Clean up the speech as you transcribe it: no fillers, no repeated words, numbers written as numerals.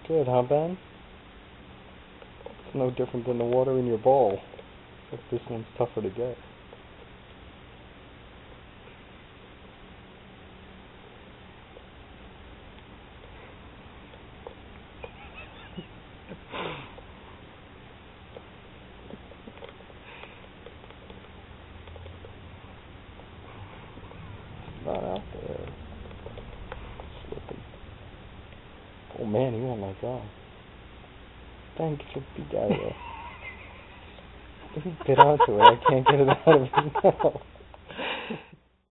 Good, huh, Ben? It's no different than the water in your bowl, but this one's tougher to get. It's not out there. Slipping. Oh man, he won't let go. Ben, get your beak out of there. He bit onto it. I can't get it out of his mouth.